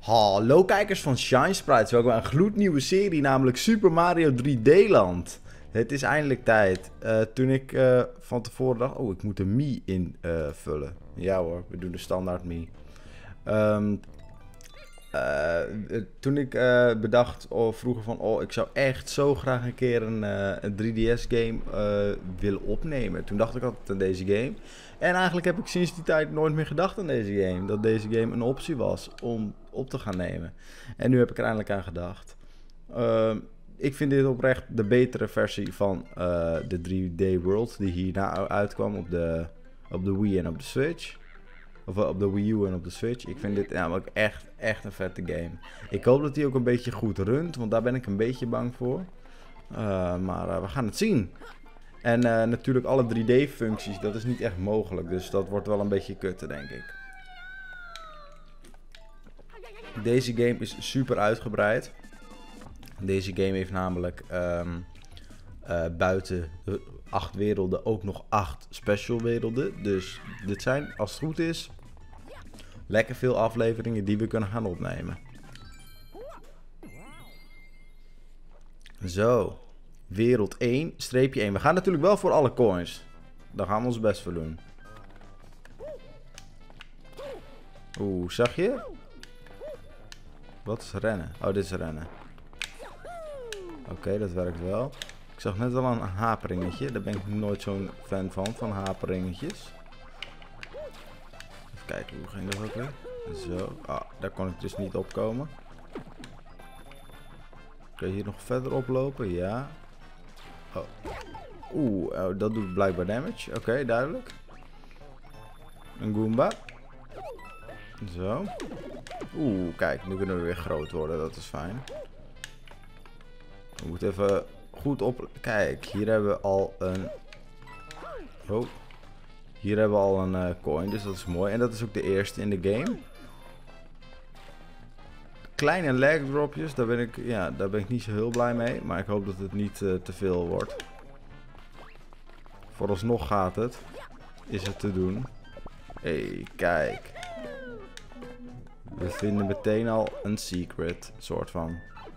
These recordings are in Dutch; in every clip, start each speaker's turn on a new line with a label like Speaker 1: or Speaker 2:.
Speaker 1: Hallo kijkers van Shine Sprites, welkom bij een gloednieuwe serie, namelijk Super Mario 3D Land. Het is eindelijk tijd. Toen ik van tevoren dacht, oh ik moet een Mii invullen. Ja hoor, we doen de standaard Mii. Toen ik bedacht, vroeger van, oh ik zou echt zo graag een keer een 3DS game willen opnemen. Toen dacht ik altijd aan deze game. En eigenlijk heb ik sinds die tijd nooit meer gedacht aan deze game. Dat deze game een optie was om op te gaan nemen. En nu heb ik er eindelijk aan gedacht. Ik vind dit oprecht de betere versie van de 3D World die hierna uitkwam op de Wii en op de Switch. Of op de Wii U en op de Switch. Ik vind dit namelijk echt een vette game. Ik hoop dat hij ook een beetje goed runt, want daar ben ik een beetje bang voor. Maar we gaan het zien. En natuurlijk alle 3D-functies, dat is niet echt mogelijk. Dus dat wordt wel een beetje kutte, denk ik. Deze game is super uitgebreid. Deze game heeft namelijk buiten de 8 werelden ook nog 8 special werelden. Dus dit zijn, als het goed is, lekker veel afleveringen die we kunnen gaan opnemen. Zo. Wereld 1, streepje 1. We gaan natuurlijk wel voor alle coins. Daar gaan we ons best voor doen. Oeh, zag je? Wat is rennen? Oh, dit is rennen. Oké, dat werkt wel. Ik zag net wel een haperingetje. Daar ben ik nooit zo'n fan van haperingetjes. Even kijken, hoe ging dat ook weer? Zo. Ah, daar kon ik dus niet opkomen. Kun je hier nog verder oplopen? Ja. Oh. Oeh, oh, dat doet blijkbaar damage. Oké, duidelijk. Een Goomba. Zo. Oeh, kijk, nu kunnen we weer groot worden. Dat is fijn. We moeten even goed op... Kijk, hier hebben we al een... Oh. Hier hebben we al een coin, dus dat is mooi. En dat is ook de eerste in de game. Kleine lag dropjes, daar ben ik niet zo heel blij mee. Maar ik hoop dat het niet te veel wordt. Vooralsnog gaat het. Is het te doen. Hé, kijk. We vinden meteen al een secret, soort van.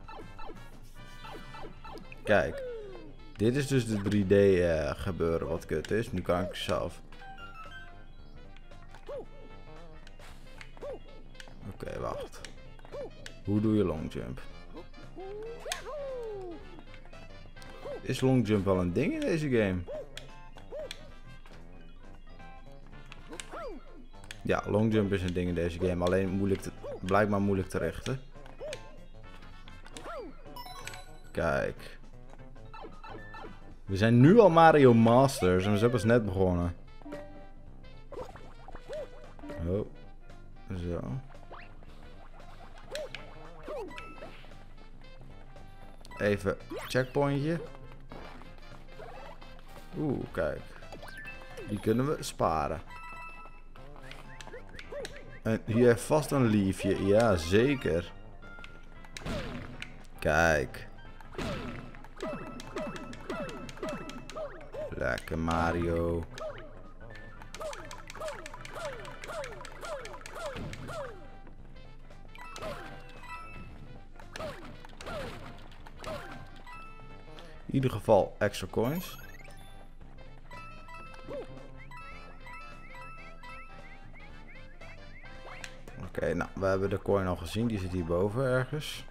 Speaker 1: Kijk. Dit is dus de 3D gebeuren wat kut is. Nu kan ik zelf. Oké, wacht. Hoe doe je long jump? Is long jump wel een ding in deze game? Ja, long jump is een ding in deze game. Alleen blijkbaar moeilijk te richten. Kijk. We zijn nu al Mario Masters en we zijn pas net begonnen. Oh. Zo. Even checkpointje. Oeh, kijk. Die kunnen we sparen. En hier heeft vast een liefje. Ja, zeker. Kijk. Lekker Mario. In ieder geval extra coins. Oké, nou, we hebben de coin al gezien. Die zit hierboven ergens.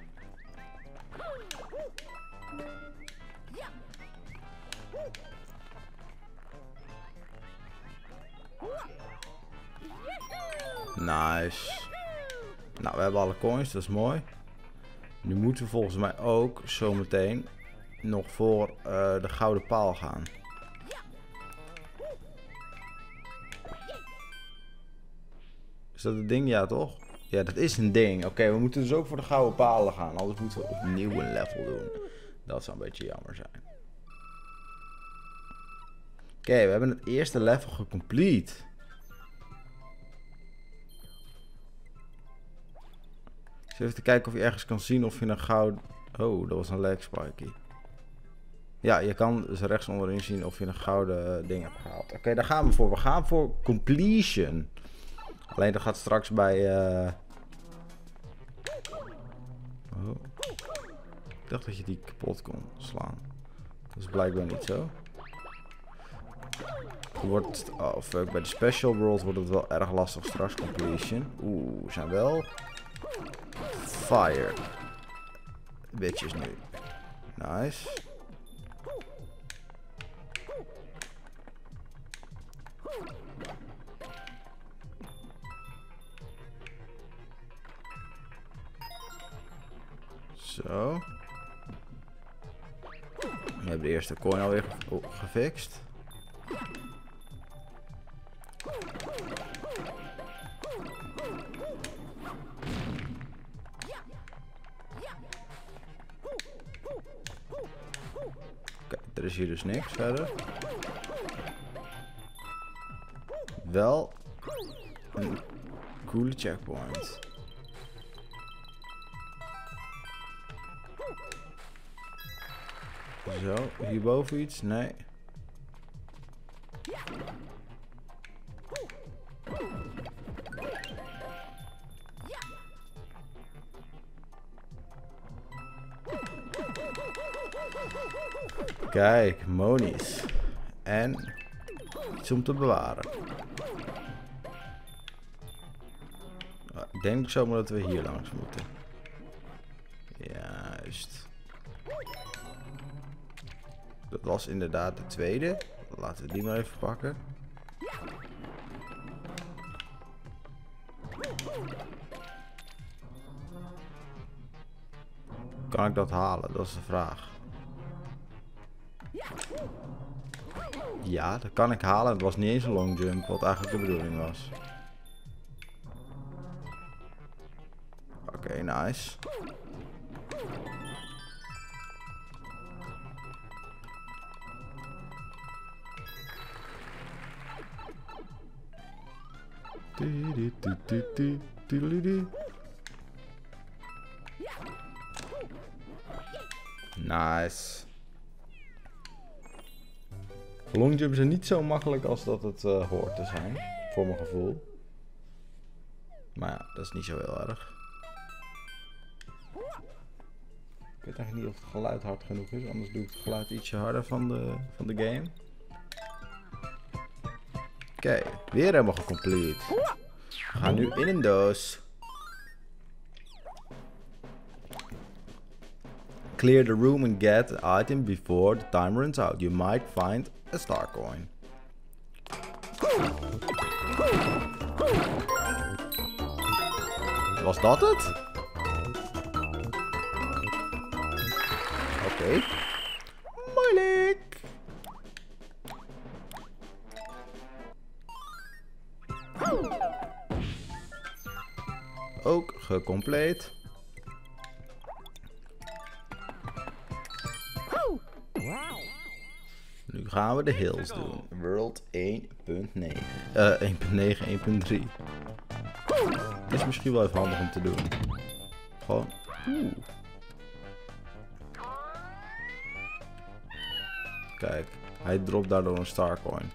Speaker 1: Nice. Nou, we hebben alle coins, dat is mooi. Nu moeten we volgens mij ook zometeen nog voor de gouden paal gaan. Is dat een ding? Ja, toch? Ja, dat is een ding. Oké, we moeten dus ook voor de gouden palen gaan. Anders moeten we opnieuw een level doen. Dat zou een beetje jammer zijn. Oké, we hebben het eerste level gecomplete. Even te kijken of je ergens kan zien of je een gouden... Oh, dat was een lag spiky. Ja, je kan dus rechts onderin zien of je een gouden ding hebt gehaald. Oké, daar gaan we voor. We gaan voor completion. Alleen dat gaat straks bij Oh. Ik dacht dat je die kapot kon slaan. Dat is blijkbaar niet zo. Wordt, oh fuck, bij de special world wordt het wel erg lastig straks completion. Oeh, we zijn wel fire bitches nu. Nice. Zo. We hebben de eerste coin alweer gefixt. Oké, er is hier dus niks verder. Wel een coole checkpoint. Zo, hierboven iets? Nee. Kijk, monies. En iets om te bewaren. Ik denk zomaar dat we hier langs moeten. Juist. Dat was inderdaad de tweede. Laten we die maar even pakken. Kan ik dat halen? Dat is de vraag. Ja, dat kan ik halen. Het was niet eens een long jump, wat eigenlijk de bedoeling was. Oké, nice. Nice. Longjumps zijn niet zo makkelijk als dat het hoort te zijn, voor mijn gevoel. Maar ja, dat is niet zo heel erg. Ik weet eigenlijk niet of het geluid hard genoeg is, anders doe ik het geluid ietsje harder van de game. Oké, weer helemaal gecomplete. We gaan nu in een doos. Clear the room and get the item before the time runs out. You might find a star coin. Was dat het? Oké. Moeilijk. Ook gecomplete. Nu gaan we de hills doen. World 1.9. 1.9, 1.3. Is misschien wel even handig om te doen. Gewoon. Kijk, hij dropt daardoor een star coin.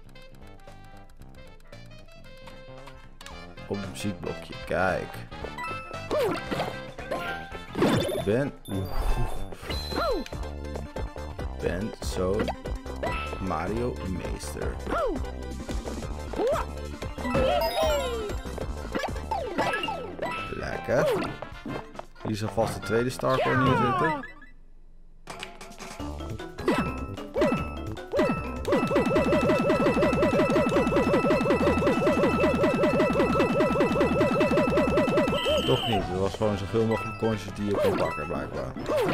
Speaker 1: Op een muziekblokje, kijk. Ben zo Mario meester. Lekker. Hier zal vast de tweede star coin in zitten. Toch niet, er was gewoon zoveel mogelijk coins die je kon pakken blijkbaar.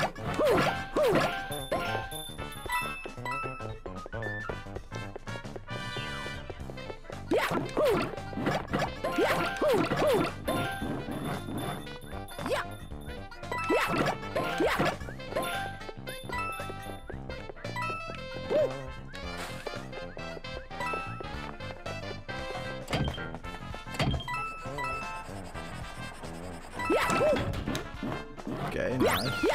Speaker 1: Oké, nice.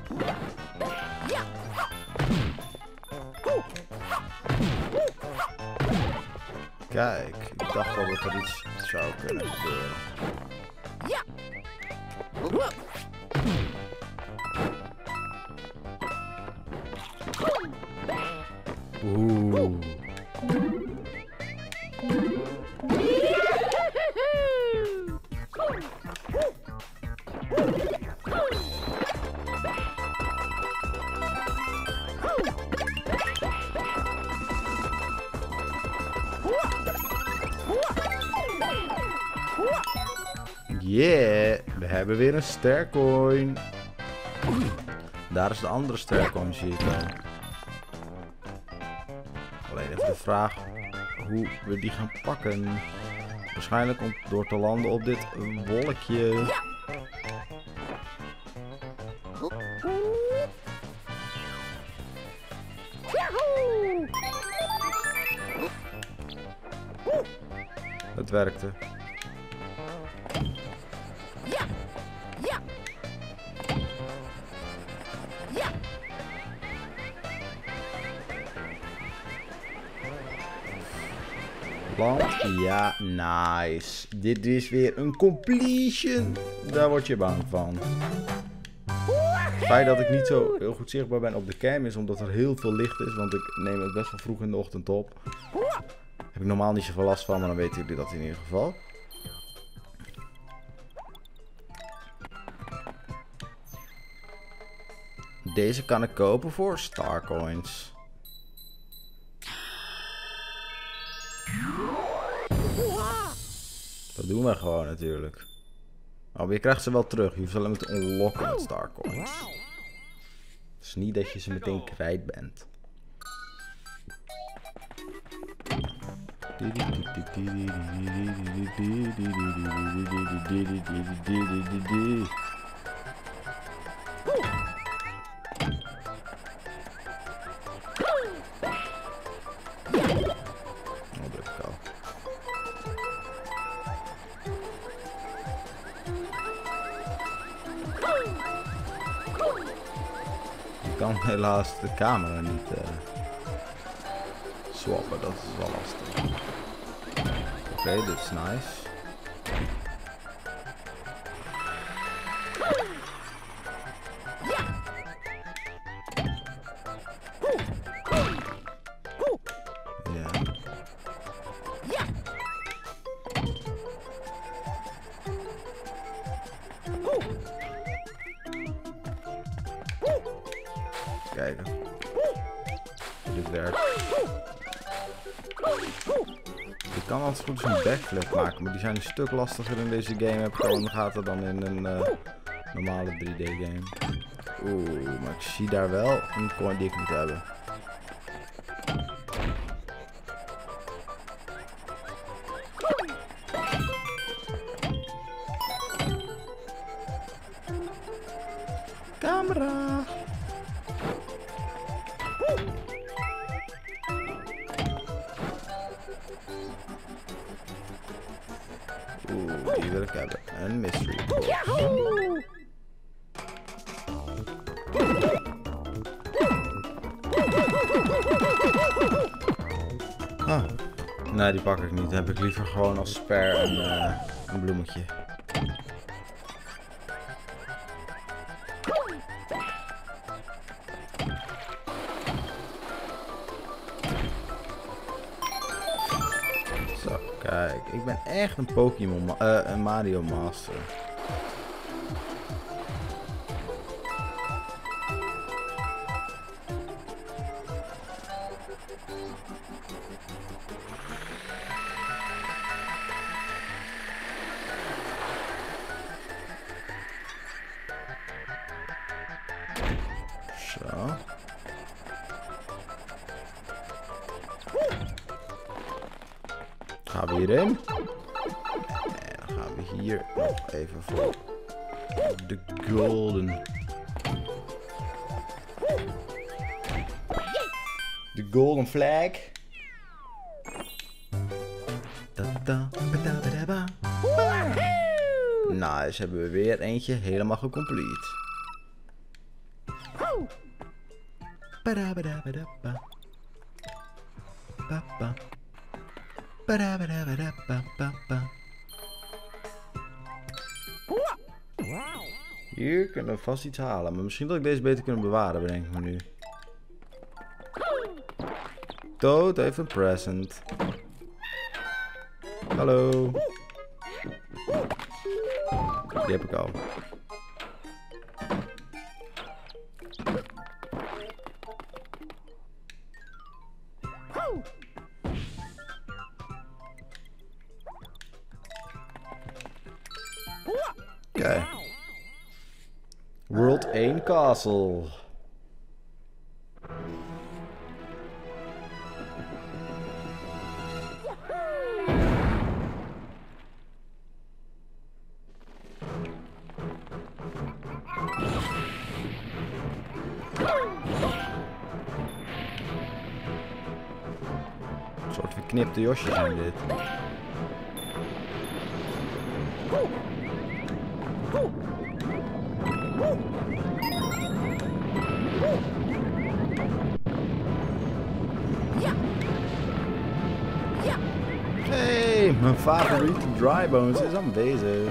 Speaker 1: Kijk, ik dacht al dat er iets zou kunnen gebeuren. Oeh. Yeah, we hebben weer een stercoin. Daar is de andere stercoin, zie ik al. Alleen even de vraag hoe we die gaan pakken. Waarschijnlijk door te landen op dit wolkje. Het werkte. Land? Ja, nice. Dit is weer een completion. Daar word je bang van. Het feit dat ik niet zo heel goed zichtbaar ben op de cam is omdat er heel veel licht is. Want ik neem het best wel vroeg in de ochtend op. Heb ik normaal niet zoveel last van, maar dan weten jullie dat in ieder geval. Deze kan ik kopen voor Starcoins. Dat doen we gewoon natuurlijk. Oh, maar je krijgt ze wel terug. Je hoeft ze alleen maar te unlocken met Starcoins. Het is niet dat je ze meteen kwijt bent. Ik kan helaas de camera niet swappen, dat is wel lastig. Oké, dit is nice. Kijken. Dit werkt. Je kan altijd goed eens een backflip maken, maar die zijn een stuk lastiger in deze game heb ik al in de gaten dan in een normale 3D game. Oeh, maar ik zie daar wel een coin die ik moet hebben. Camera! Oeh, die wil ik hebben. Een mystery. Ah, nee, die pak ik niet. Heb ik liever gewoon als spare een bloemetje. Zo, kijk. Ik ben echt een Pokémon, een Mario Master. Zo. Gaan we hierin. En dan gaan we hier nog even voor de golden. De golden flag. Nice, hebben we weer eentje helemaal gecomplete. Hier kunnen we vast iets halen, maar misschien dat ik deze beter kunnen bewaren, bedenk ik me nu. Toad heeft een present. Hallo. Die heb ik al. Oké. World 1 Castle. Een soort verknipte josjes zijn dit. Hey, mijn favoriete Drybones is aanwezig.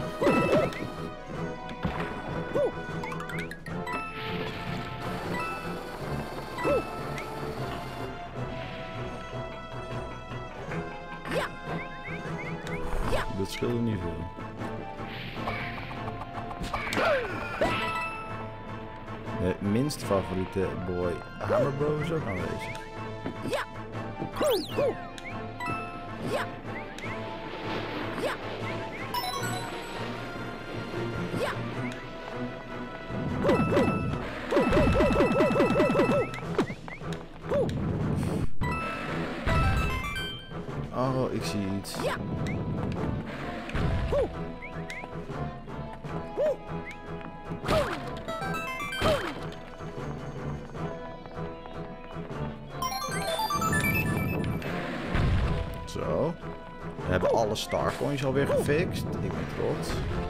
Speaker 1: Dat scheelde niet veel. De minst favoriete boy Hammerbro is ook aanwezig. Oh, ik zie iets. Zo. We hebben alle starcoins alweer gefixt. Ik ben trots.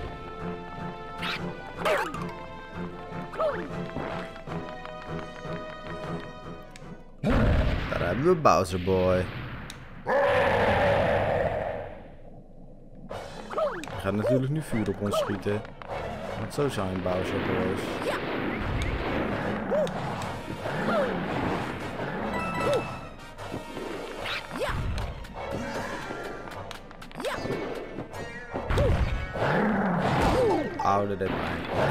Speaker 1: Daar hebben we Bowser Boy. Hij gaat natuurlijk nu vuur op ons schieten. Want zo zijn Bowser Boys. Oude dit maar.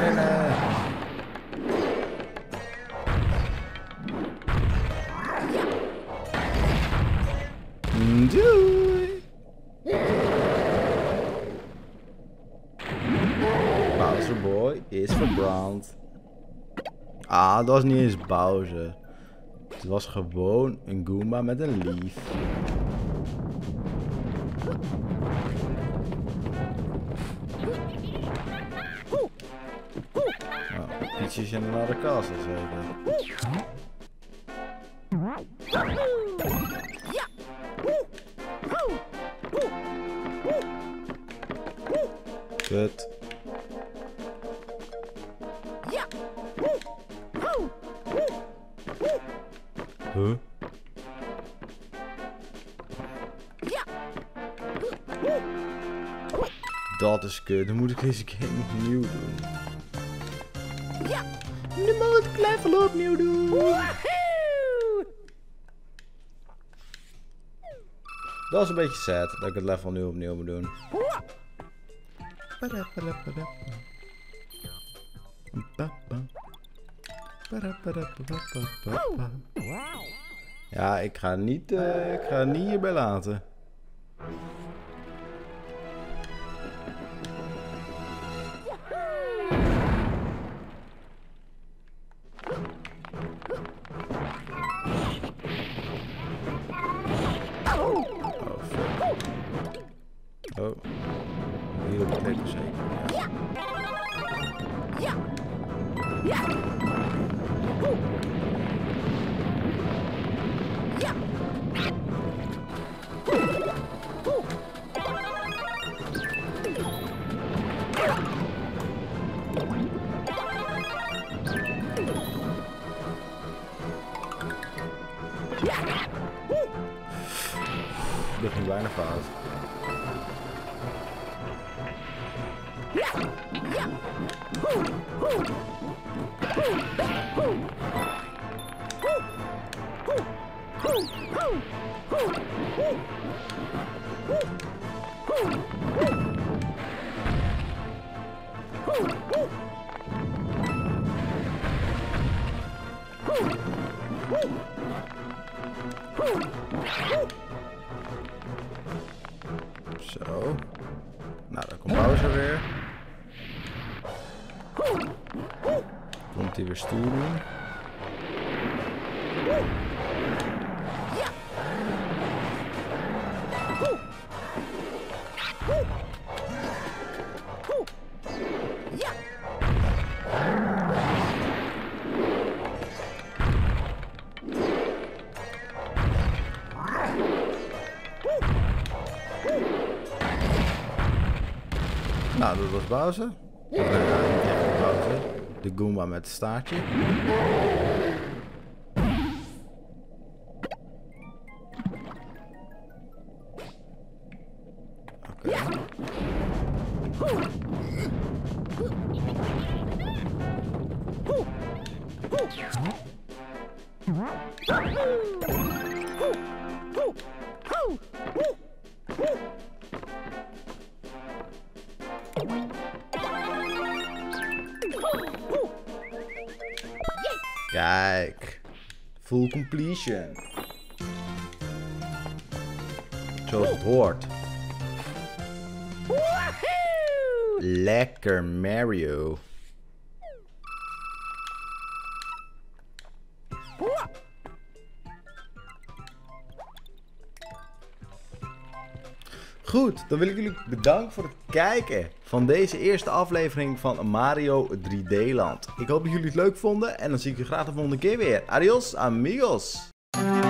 Speaker 1: Doei! Bowser Boy is verbrand. Ah, dat was niet eens Bowser. Het was gewoon een Goomba met een leaf. Nou, ietsjes in naar de kast zeker. Kut. Huh? Dat is kut. Dan moet ik deze game opnieuw doen. Nu moet ik level opnieuw doen. Dat is een beetje sad dat ik het level nu opnieuw moet doen. Ja, ik ga niet hierbij laten. Oh, hier op de teken zeker. Ja. Dit ging bijna fout. Zo. Nou, dan komt Bowser weer. Komt hij weer stoer doen. Nou, dat was Bowser. Niet echt Bowser. De Goomba met het staartje. Oké. Kijk. Full completion. Zoals het hoort. Lekker Mario. Goed, dan wil ik jullie bedanken voor het kijken van deze eerste aflevering van Mario 3D Land. Ik hoop dat jullie het leuk vonden en dan zie ik je graag de volgende keer weer. Adios, amigos!